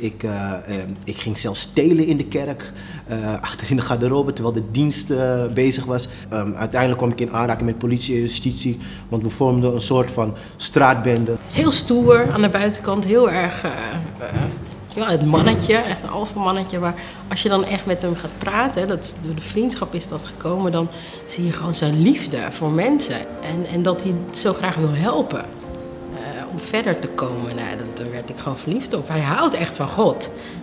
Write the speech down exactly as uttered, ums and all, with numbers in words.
Ik, uh, uh, ik ging zelfs stelen in de kerk, uh, achter in de garderobe, terwijl de dienst uh, bezig was. Um, uiteindelijk kwam ik in aanraking met politie en justitie, want we vormden een soort van straatbende. Het is heel stoer aan de buitenkant, heel erg uh, uh, ja, het mannetje, echt een alfamannetje. Maar als je dan echt met hem gaat praten, dat, door de vriendschap is dat gekomen, dan zie je gewoon zijn liefde voor mensen. En, en dat hij zo graag wil helpen. Uh, om verder te komen, nou, daar werd ik gewoon verliefd op. Hij houdt echt van God.